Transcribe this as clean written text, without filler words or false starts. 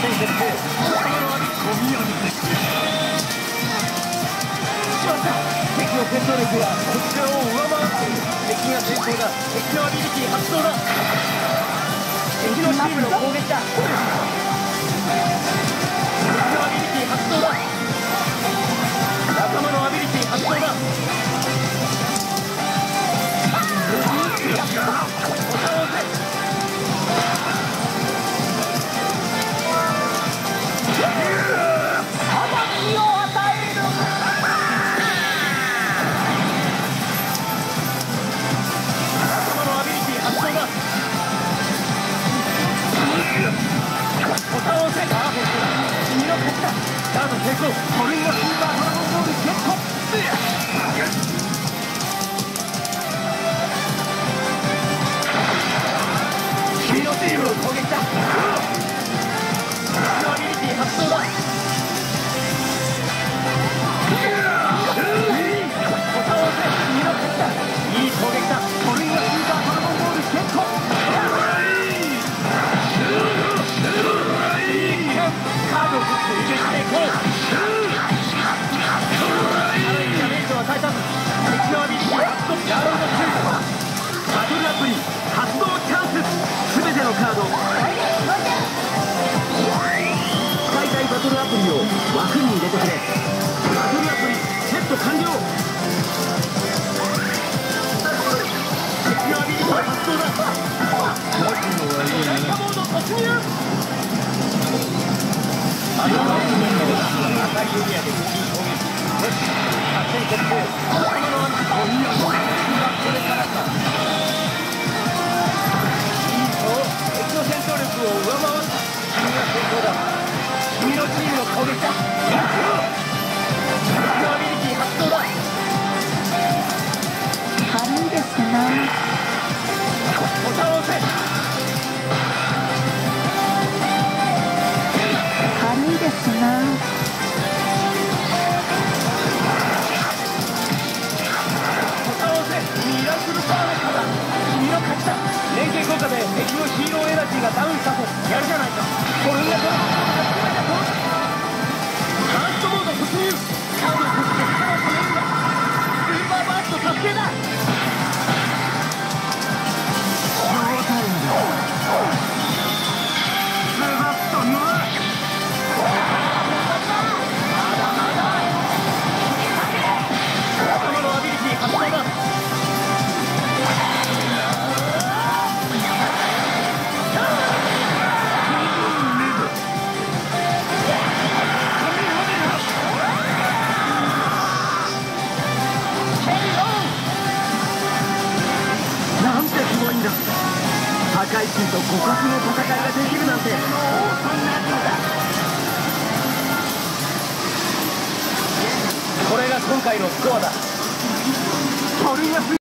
戦決定。ゴミやるぜ。しまった。敵の戦闘力がこちらを上回っている。敵が先行だ。敵のアビリティ発動だ。敵のチームの攻撃だ。敵のアビリティ発動だ。仲間のアビリティ発動だ。成功。これがスーパードラゴンボールゲット。黄色チームの攻撃だ。アビリティ発動だ。ボタンを押せ。黄色勝った。いい攻撃だ。これがスーパードラゴンボールゲット。カードを振って入れていこう。発動チャンス。すべてのカード使いたいバトルアプリを枠に入れてくれ。バトルアプリセット完了。敵のアビリティ発動だ。ライトモード突入。赤いエリアで攻撃。作戦決定。これからか。敵の戦闘力を上回った。君が成功だ。君のチームの攻撃だ。敵のアビリティ発動だ。 軽いですな。 ボタンを押せ。 軽いですな。 ミラクルパーフェクトだ。君の勝ちだ。連携効果で敵のヒーローエナジーがダウンしたとやるじゃないか。これがファーストモード突入。カードを振って力を止めるんだ。スーパーバースト達成だ。ショータイムだ。ズバッとな。まだまだ。仲間のアビリティ発動だ。破壊神と互角の戦いができるなんて。これが今回のスコアだ。